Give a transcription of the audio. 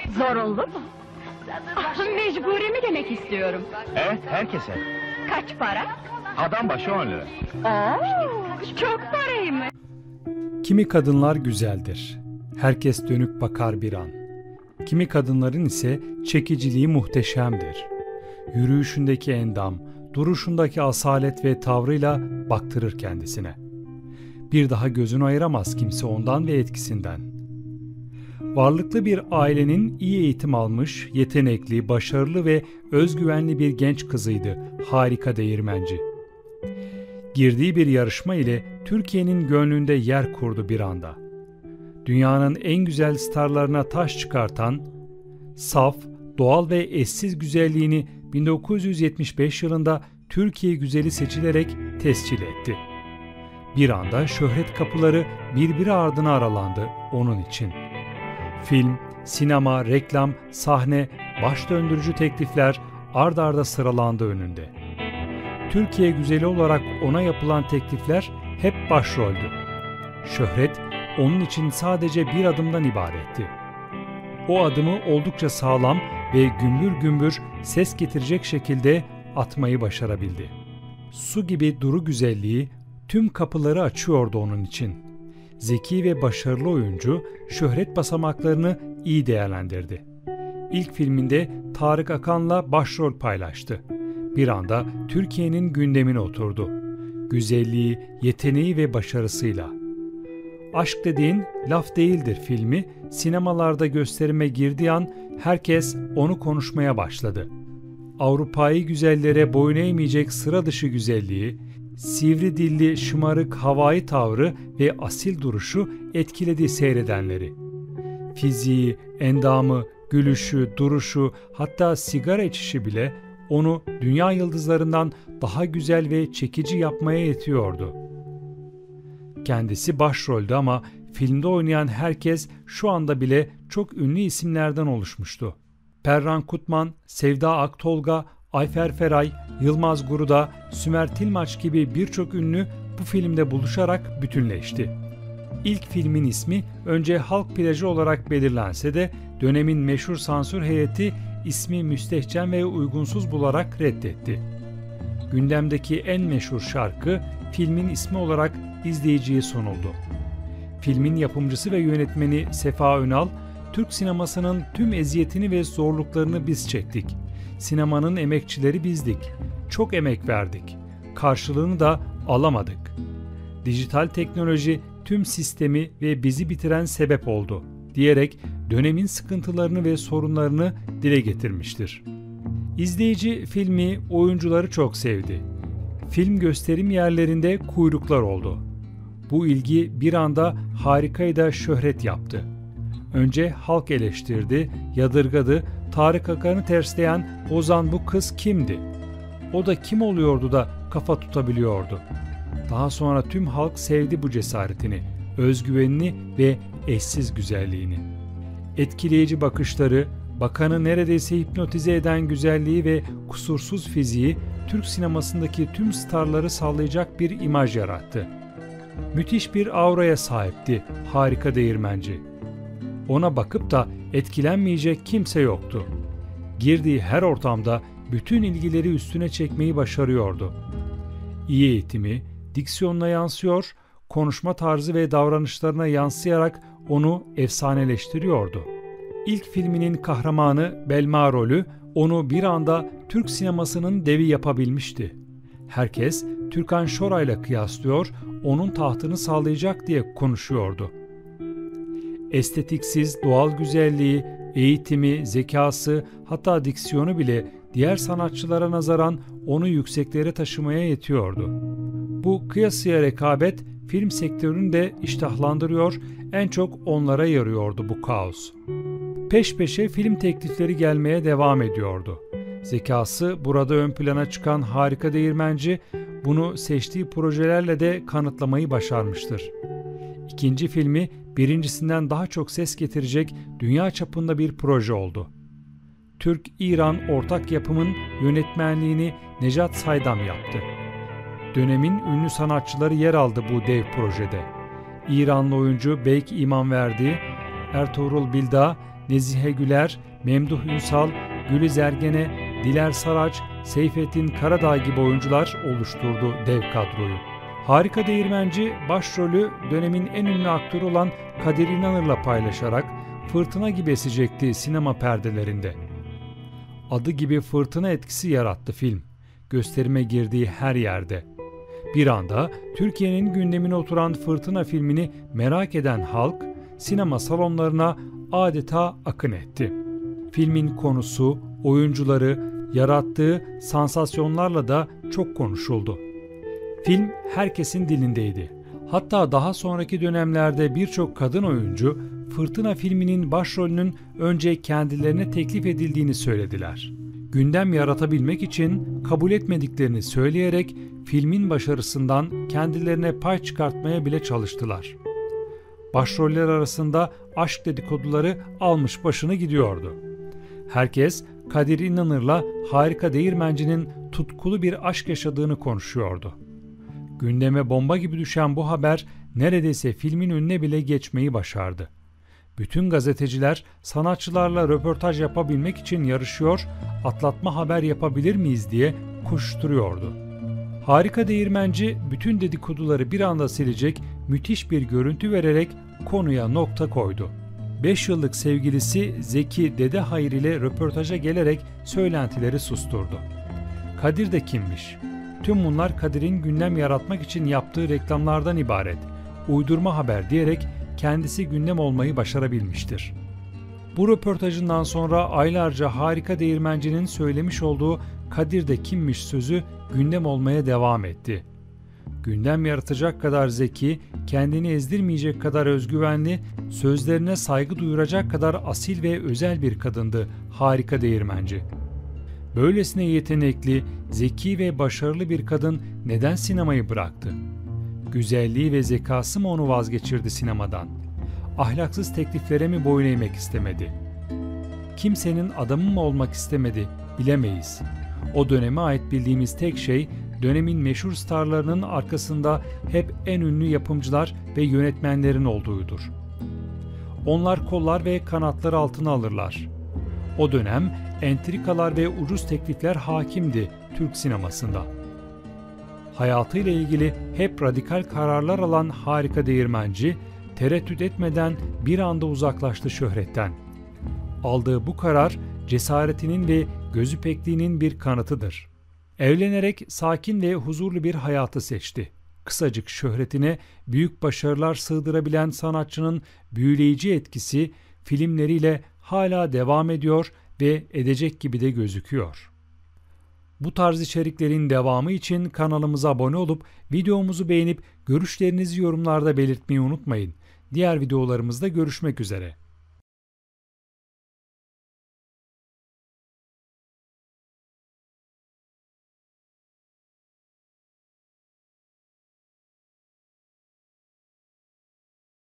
Zorunlu mu? Mecburi mi demek istiyorum? Evet, herkese. Kaç para? Adam başı 10 lira. Oo, çok paraymış. Kimi kadınlar güzeldir. Herkes dönüp bakar bir an. Kimi kadınların ise çekiciliği muhteşemdir. Yürüyüşündeki endam, duruşundaki asalet ve tavrıyla baktırır kendisine. Bir daha gözünü ayıramaz kimse ondan ve etkisinden. Varlıklı bir ailenin iyi eğitim almış, yetenekli, başarılı ve özgüvenli bir genç kızıydı Harika Değirmenci. Girdiği bir yarışma ile Türkiye'nin gönlünde yer kurdu bir anda. Dünyanın en güzel starlarına taş çıkartan, saf, doğal ve eşsiz güzelliğini 1975 yılında Türkiye güzeli seçilerek tescil etti. Bir anda şöhret kapıları birbiri ardına aralandı onun için. Film, sinema, reklam, sahne, baş döndürücü teklifler ard arda sıralandı önünde. Türkiye güzeli olarak ona yapılan teklifler hep başroldü. Şöhret onun için sadece bir adımdan ibaretti. O adımı oldukça sağlam ve gümbür gümbür ses getirecek şekilde atmayı başarabildi. Su gibi duru güzelliği tüm kapıları açıyordu onun için. Zeki ve başarılı oyuncu şöhret basamaklarını iyi değerlendirdi. İlk filminde Tarık Akan'la başrol paylaştı. Bir anda Türkiye'nin gündemine oturdu. Güzelliği, yeteneği ve başarısıyla. Aşk Dediğin Laf Değildir filmi sinemalarda gösterime girdiği an herkes onu konuşmaya başladı. Avrupa'yı güzellere boyun eğmeyecek sıra dışı güzelliği, sivri dilli şımarık havai tavrı ve asil duruşu etkiledi seyredenleri. Fiziği, endamı, gülüşü, duruşu, hatta sigara içişi bile onu dünya yıldızlarından daha güzel ve çekici yapmaya yetiyordu. Kendisi başroldü ama filmde oynayan herkes şu anda bile çok ünlü isimlerden oluşmuştu. Perran Kutman, Sevda Aktolga, Ayfer Feray, Yılmaz Guruda, Sümer Tilmaç gibi birçok ünlü bu filmde buluşarak bütünleşti. İlk filmin ismi önce Halk Plajı olarak belirlense de dönemin meşhur sansür heyeti ismi müstehcen ve uygunsuz bularak reddetti. Gündemdeki en meşhur şarkı filmin ismi olarak izleyiciye sunuldu. Filmin yapımcısı ve yönetmeni Sefa Önal, Türk sinemasının tüm eziyetini ve zorluklarını biz çektik. Sinemanın emekçileri bizdik. Çok emek verdik. Karşılığını da alamadık. Dijital teknoloji tüm sistemi ve bizi bitiren sebep oldu diyerek dönemin sıkıntılarını ve sorunlarını dile getirmiştir. İzleyici filmi, oyuncuları çok sevdi. Film gösterim yerlerinde kuyruklar oldu. Bu ilgi bir anda Harika'yı da şöhret yaptı. Önce halk eleştirdi, yadırgadı, Tarık Akan'ı tersleyen Ozan bu kız kimdi? O da kim oluyordu da kafa tutabiliyordu? Daha sonra tüm halk sevdi bu cesaretini, özgüvenini ve eşsiz güzelliğini. Etkileyici bakışları, bakanı neredeyse hipnotize eden güzelliği ve kusursuz fiziği Türk sinemasındaki tüm starları sallayacak bir imaj yarattı. Müthiş bir auraya sahipti Harika Değirmenci. Ona bakıp da etkilenmeyecek kimse yoktu. Girdiği her ortamda bütün ilgileri üstüne çekmeyi başarıyordu. İyi eğitimi, diksiyonuna yansıyor, konuşma tarzı ve davranışlarına yansıyarak onu efsaneleştiriyordu. İlk filminin kahramanı Belma rolü onu bir anda Türk sinemasının devi yapabilmişti. Herkes Türkan Şoray'la kıyaslıyor, onun tahtını sağlayacak diye konuşuyordu. Estetiksiz doğal güzelliği, eğitimi, zekası, hatta diksiyonu bile diğer sanatçılara nazaran onu yükseklere taşımaya yetiyordu. Bu kıyasıya rekabet film sektörünü de iştahlandırıyor, en çok onlara yarıyordu bu kaos. Peş peşe film teklifleri gelmeye devam ediyordu. Zekası burada ön plana çıkan Harika Değirmenci bunu seçtiği projelerle de kanıtlamayı başarmıştır. İkinci filmi birincisinden daha çok ses getirecek dünya çapında bir proje oldu. Türk-İran ortak yapımın yönetmenliğini Nejat Saydam yaptı. Dönemin ünlü sanatçıları yer aldı bu dev projede. İranlı oyuncu Beyk İmamverdi, Ertuğrul Bilda, Nezihe Güler, Memduh Ünsal, Güliz Ergene, Diler Saraç, Seyfettin Karadağ gibi oyuncular oluşturdu dev kadroyu. Harika Değirmenci başrolü dönemin en ünlü aktörü olan Kadir İnanır'la paylaşarak fırtına gibi esecekti sinema perdelerinde. Adı gibi fırtına etkisi yarattı film, gösterime girdiği her yerde. Bir anda Türkiye'nin gündemine oturan Fırtına filmini merak eden halk sinema salonlarına adeta akın etti. Filmin konusu, oyuncuları, yarattığı sansasyonlarla da çok konuşuldu. Film herkesin dilindeydi. Hatta daha sonraki dönemlerde birçok kadın oyuncu Fırtına filminin başrolünün önce kendilerine teklif edildiğini söylediler. Gündem yaratabilmek için kabul etmediklerini söyleyerek filmin başarısından kendilerine pay çıkartmaya bile çalıştılar. Başroller arasında aşk dedikoduları almış başını gidiyordu. Herkes Kadir İnanır'la Harika Değirmenci'nin tutkulu bir aşk yaşadığını konuşuyordu. Gündeme bomba gibi düşen bu haber neredeyse filmin önüne bile geçmeyi başardı. Bütün gazeteciler sanatçılarla röportaj yapabilmek için yarışıyor, atlatma haber yapabilir miyiz diye koşturuyordu. Harika Değirmenci bütün dedikoduları bir anda silecek müthiş bir görüntü vererek konuya nokta koydu. 5 yıllık sevgilisi Zeki Dedehayır ile röportaja gelerek söylentileri susturdu. Kadir de kimmiş? Tüm bunlar Kadir'in gündem yaratmak için yaptığı reklamlardan ibaret. Uydurma haber diyerek kendisi gündem olmayı başarabilmiştir. Bu röportajından sonra aylarca Harika Değirmenci'nin söylemiş olduğu Kadir de kimmiş sözü gündem olmaya devam etti. Gündem yaratacak kadar zeki, kendini ezdirmeyecek kadar özgüvenli, sözlerine saygı duyuracak kadar asil ve özel bir kadındı Harika Değirmenci. Böylesine yetenekli, zeki ve başarılı bir kadın neden sinemayı bıraktı? Güzelliği ve zekası mı onu vazgeçirdi sinemadan? Ahlaksız tekliflere mi boyun eğmek istemedi? Kimsenin adamı mı olmak istemedi bilemeyiz. O döneme ait bildiğimiz tek şey dönemin meşhur starlarının arkasında hep en ünlü yapımcılar ve yönetmenlerin olduğudur. Onlar kollar ve kanatları altına alırlar. O dönem entrikalar ve ucuz teklifler hakimdi Türk sinemasında. Hayatıyla ilgili hep radikal kararlar alan Harika Değirmenci, tereddüt etmeden bir anda uzaklaştı şöhretten. Aldığı bu karar cesaretinin ve gözü pekliğinin bir kanıtıdır. Evlenerek sakin ve huzurlu bir hayatı seçti. Kısacık şöhretine büyük başarılar sığdırabilen sanatçının büyüleyici etkisi filmleriyle hala devam ediyor ve edecek gibi de gözüküyor. Bu tarz içeriklerin devamı için kanalımıza abone olup videomuzu beğenip görüşlerinizi yorumlarda belirtmeyi unutmayın. Diğer videolarımızda görüşmek üzere.